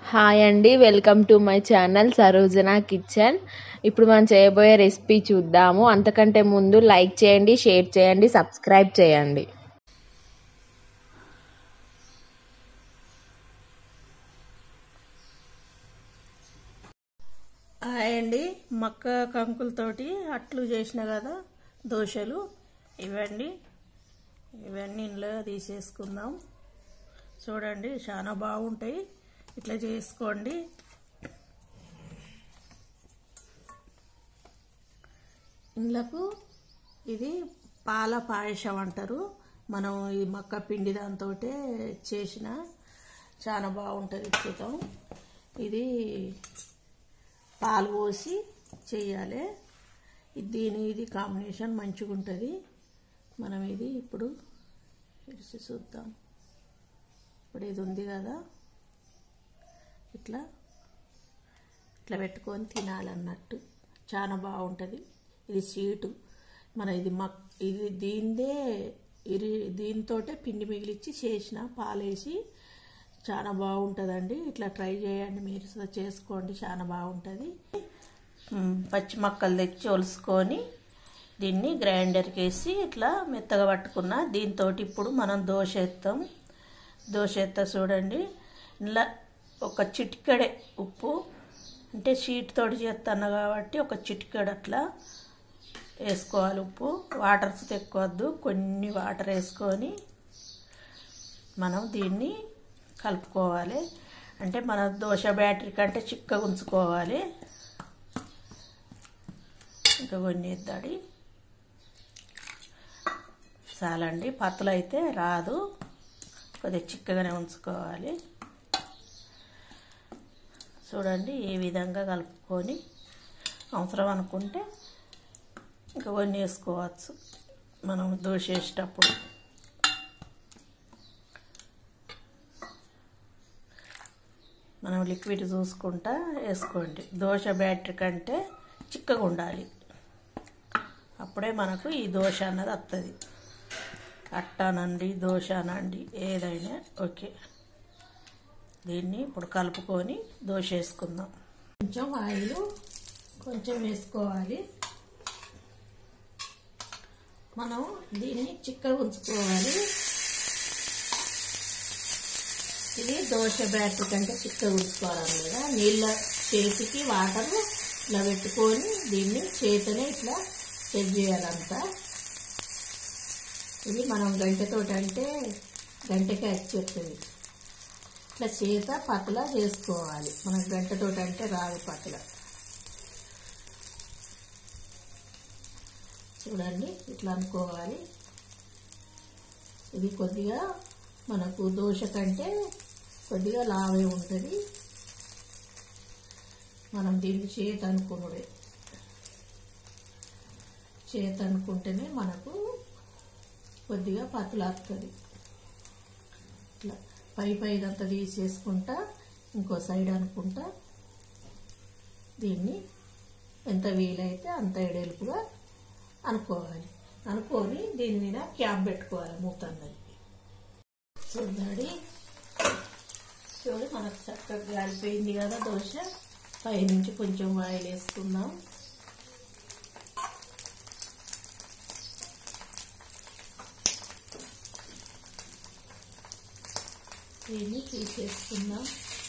Hi అండి, welcome to my channel Sarojana kitchen. ఇప్పుడు మనం చేయబోయే రెసిపీ చూద్దాము. అంతకంటే ముందు లైక్ చేయండి, షేర్ చేయండి, సబ్స్క్రైబ్ చేయండి. హాయ్ అండి, మక్క కంకులతోటి అట్లు చేసిన కదా దోశలు ఇవన్నీ ఇందులో తీసేసుకుందాం. చూడండి, చాలా బాగుంటాయి. ఇట్లా చేసుకోండి. ఇందులకు ఇది పాల పాయసం అంటారు. మనం ఈ మక్క పిండి దాంతో చేసిన చాలా బాగుంటుంది. చూద్దాం. ఇది పాలు పోసి చేయాలి. ఇది కాంబినేషన్ మంచిగా ఉంటుంది. మనం ఇది ఇప్పుడు ఇడిచి చూద్దాం. ఇప్పుడు ఇది ఉంది కదా, ఇట్లా పెట్టుకొని తినాలన్నట్టు చాలా బాగుంటుంది. ఇది స్వీటు. మన ఇది దీంతో పిండి మిగిలిచ్చి చేసిన పాలేసి చాలా బాగుంటుందండి. ఇట్లా ట్రై చేయండి, మీరు చేసుకోండి, చాలా బాగుంటుంది. పచ్చి మక్కలు తెచ్చి ఒలుసుకొని దీన్ని గ్రైండర్కి వేసి ఇట్లా మెత్తగా పట్టుకున్న దీంతో ఇప్పుడు మనం దోశ ఎత్తా చూడండి. ఇలా ఒక చిటికెడే ఉప్పు, అంటే షీట్ తోటి చేస్తాను కాబట్టి ఒక చిటికెడు అట్లా వేసుకోవాలి. ఉప్పు వాటర్ తెక్కవద్దు, కొన్ని వాటర్ వేసుకొని మనం దీన్ని కలుపుకోవాలి. అంటే మన దోశ బ్యాటరీ కంటే చిక్కగా ఉంచుకోవాలి. ఇంకా కొన్ని ఎద్దాడి చాలండి, పతలు అయితే రాదు, కొద్దిగా చిక్కగానే ఉంచుకోవాలి. చూడండి, ఈ విధంగా కలుపుకొని అవసరం అనుకుంటే ఇంకా కొన్ని వేసుకోవచ్చు మనం దోశ వేసేటప్పుడు. మనం లిక్విడ్ చూసుకుంటా వేసుకోండి. దోశ బ్యాటరీ కంటే చిక్కగా ఉండాలి, అప్పుడే మనకు ఈ దోశ అన్నది వస్తుంది. అట్టానండి, దోశ అనండి, ఏదైనా ఓకే. దీన్ని ఇప్పుడు కలుపుకొని దోశ వేసుకుందాం. కొంచెం ఆయిల్ కొంచెం వేసుకోవాలి. మనం దీన్ని చిక్కగా ఉంచుకోవాలి. ఇది దోశ బ్యాటర్ కంటే చిక్కగా ఉంచుకోవాలి కదా. నీళ్ళ చేతికి వాటర్ ఇలా పెట్టుకొని దీన్ని చేతనే ఇట్లా సెట్ చేయాలంతా. ఇది మనం గంటతోటి అంటే గంటకే వచ్చేస్తుంది. ఇట్లా చేత పతలా చేసుకోవాలి. మనం గంటతోటి అంటే రాదు పతల. చూడండి, ఇట్లా అనుకోవాలి. ఇది కొద్దిగా మనకు దోశ కంటే కొద్దిగా లావే ఉంటుంది. మనం దీన్ని చేత అనుకుంటేనే మనకు కొద్దిగా పతలాడుతుంది. ఇట్లా పైదంతా తీసేసుకుంటా ఇంకో సైడ్ అనుకుంటా దీన్ని ఎంత వీలైతే అంత ఎడల్పుగా అనుకోవాలి. అనుకొని దీని మీద క్యాప్ పెట్టుకోవాలి, మూత అన్నది. చూడండి, మనకు చక్కగా గాలిపోయింది కదా దోశ. పైనుంచి కొంచెం ఆయిల్ వేసుకుందాం. దీన్ని తీసేసుకుందాం.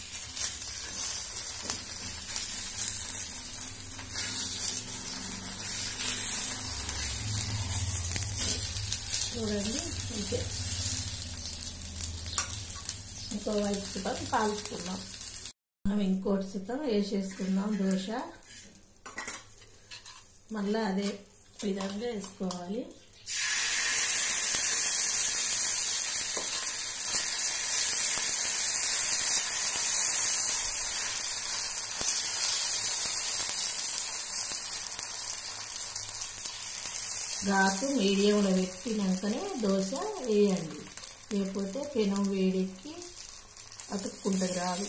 చూడండి, అంతే. ఇంకో వైపు సుతం కాల్చుకుందాం. మనం ఇంకోటి సుతం వేసేసుకుందాం దోశ. మళ్ళీ అదే విధంగా వేసుకోవాలి. ఘాటు మీడియంలో పెట్టినాకనే దోశ వేయండి, లేకపోతే పెనం వేడెక్కి అతుక్కుంటుంది, రాదు.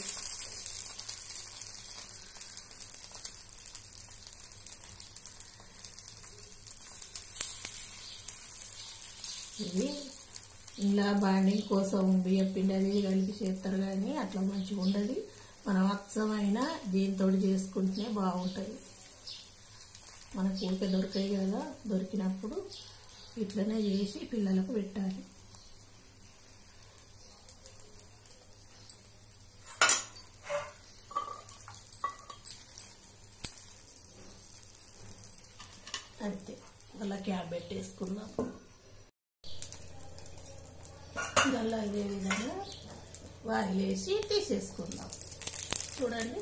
ఇది ఇలా బాండింగ్ కోసం బియ్యం పిండి అది కలిపి చేస్తారు, కానీ అట్లా మంచిగా ఉండదు. మనం అచ్చమైన దీంతో చేసుకుంటేనే బాగుంటుంది. మనకు ఊరికే దొరికాయి కదా, దొరికినప్పుడు ఇట్లనే చేసి పిల్లలకు పెట్టాలి. అంతే, అలా క్యాప్ పెట్టేసుకుందాం. అలా ఇదే విధంగా ఆయిల్ వేసి తీసేసుకుందాం. చూడండి,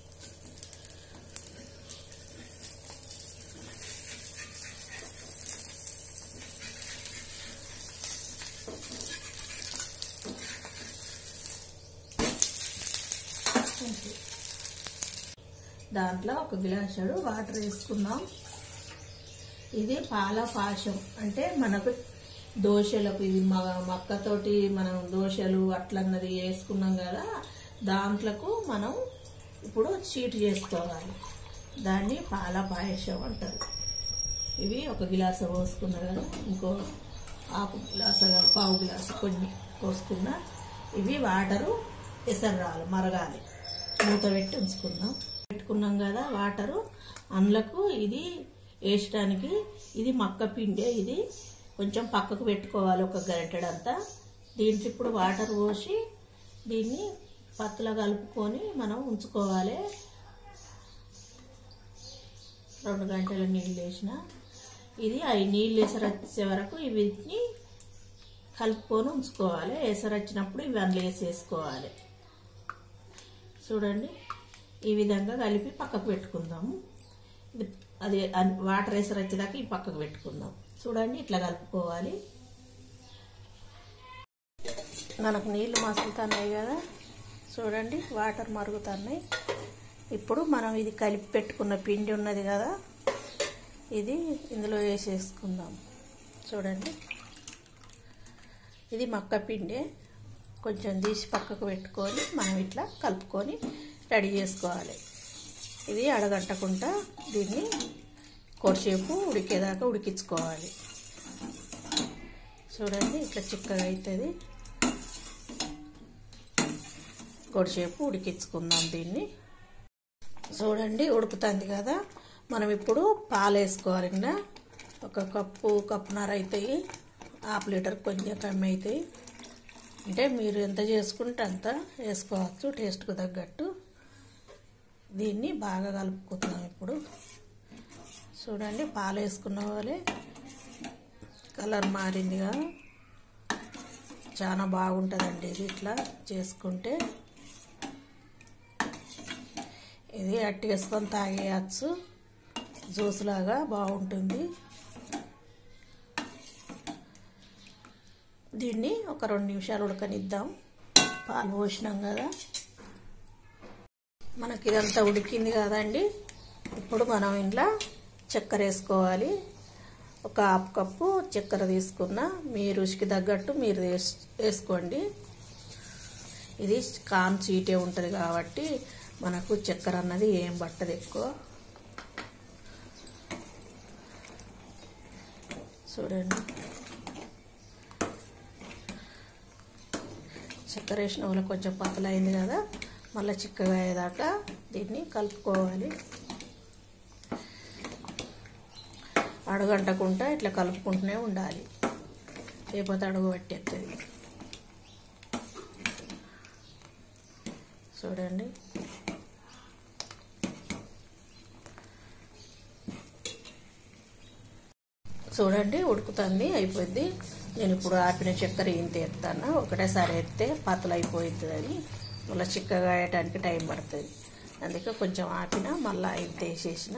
దాంట్లో 1 గ్లాసుడు వాటర్ వేసుకుందాం. ఇది పాల పాశం అంటే మనకు దోశలకు, ఇది మక్కతోటి మనం దోశలు అట్లన్నది వేసుకున్నాం కదా, దాంట్లకు మనం ఇప్పుడు చీట్ చేసుకోవాలి. దాన్ని పాల పాయసం అంటారు. ఇవి 1 గ్లాసు పోసుకున్నా కదా, ఇంకో ½ గ్లాసు పావు గ్లాసు కొన్ని పోసుకున్నా. ఇవి వాటరు ఎసరాలి, మరగాలి. మూత పెట్టి ఉంచుకుందాం. పెట్టుకున్నాం కదా వాటరు, అందులోకి ఇది వేయడానికి ఇది మక్క పిండి. ఇది కొంచెం పక్కకు పెట్టుకోవాలి, 1 గరిటెడంతా. దీంట్లో ఇప్పుడు వాటర్ పోసి దీన్ని పత్తులా కలుపుకొని మనం ఉంచుకోవాలి. 2 గంటల నీళ్ళు వేసిన ఇది అవి నీళ్ళు ఎసరొచ్చే వరకు వీటిని కలుపుకొని ఉంచుకోవాలి. ఎసరొచ్చినప్పుడు ఇవి అందులో వేసేసుకోవాలి. చూడండి, ఈ విధంగా కలిపి పక్కకు పెట్టుకుందాము. అది వాటర్ ఎసరు వచ్చేదాకా ఈ పక్కకు పెట్టుకుందాం. చూడండి, ఇట్లా కలుపుకోవాలి. మనకు నీళ్ళు మసులుతున్నాయి కదా, చూడండి వాటర్ మరుగుతున్నాయి. ఇప్పుడు మనం ఇది కలిపి పెట్టుకున్న పిండి ఉన్నది కదా, ఇది ఇందులో వేసేసుకుందాం. చూడండి, ఇది మక్క పిండి. కొంచెం తీసి పక్కకు పెట్టుకొని మనం ఇట్లా కలుపుకొని రెడీ చేసుకోవాలి. ఇది అడగంటకుండా దీన్ని కొద్దిసేపు ఉడికేదాకా ఉడికించుకోవాలి. చూడండి, ఇట్లా చిక్కగా అవుతుంది. కొద్దిసేపు ఉడికించుకుందాం దీన్ని. చూడండి, ఉడుకుతుంది కదా. మనం ఇప్పుడు పాలు వేసుకోవాలి. ఇంకా 1 కప్పు, కప్పున్నర అవుతాయి. ½ లీటర్ కొంచెం కమ్మి అవుతాయి. అంటే మీరు ఎంత చేసుకుంటే అంత వేసుకోవచ్చు, టేస్ట్కు తగ్గట్టు. దీన్ని బాగా కలుపుకుందాం. ఇప్పుడు చూడండి, పాలు వేసుకున్న వాళ్ళే కలర్ మారిందిగా, చాలా బాగుంటుందండి ఇది ఇట్లా చేసుకుంటే. ఇది అట్టివేసుకొని తాగేయచ్చు, జ్యూస్ లాగా బాగుంటుంది. దీన్ని ఒక 2 నిమిషాలు ఉడకనిద్దాం. పాలు పోసినాం కదా, మనకి ఇదంతా ఉడికింది కదండి. ఇప్పుడు మనం ఇంట్లో చక్కెర వేసుకోవాలి. 1/2 కప్పు చక్కెర తీసుకున్నా. మీ రుచికి తగ్గట్టు మీరు వేసుకోండి. ఇది కాన్ స్వీటే ఉంటుంది కాబట్టి మనకు చక్కెర అన్నది ఏం పట్టదు ఎక్కువ. చూడండి, చక్కెర వేసిన వాళ్ళకి కొంచెం పతలైంది కదా, మళ్ళీ చిక్కగా అయ్యేదాకా దీన్ని కలుపుకోవాలి. అడుగంటకుండా ఇట్లా కలుపుకుంటూనే ఉండాలి, లేకపోతే అడుగు పట్టేస్తుంది. చూడండి, చూడండి ఉడుకుతుంది, అయిపోద్ది. నేను ఇప్పుడు ఆపిన చక్కెర ఇంత ఎత్తాను. ఒకటేసారి ఎత్తే పతలు అయిపోతుంది. అది మళ్ళీ చిక్కగా అయ్యటానికి టైం పడుతుంది. అందుకే కొంచెం ఆపిన, మళ్ళీ ఇంత వేసేసిన.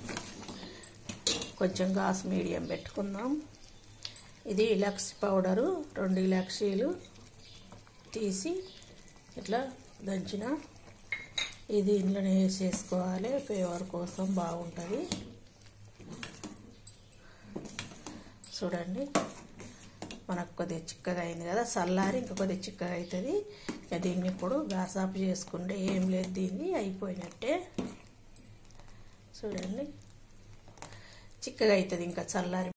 కొంచెం గ్యాస్ మీడియం పెట్టుకుందాం. ఇది ఇలాక్సీ పౌడరు 2 ఇలాక్సీలు తీసి ఇట్లా దంచిన, ఇది ఇంట్లోనే వేసేసుకోవాలి. ఫ్లేవర్ కోసం బాగుంటుంది. చూడండి, మనకు కొద్దిగా చిక్కగా అయింది కదా, చల్లారి ఇంకా కొద్దిగా చిక్కగా అవుతుంది. ఇక దీన్ని ఇప్పుడు గ్యాస్ ఆఫ్ చేసుకుంటే ఏం లేదు, దీన్ని అయిపోయినట్టే. చూడండి, చిక్కగా అవుతుంది ఇంకా చల్లారి.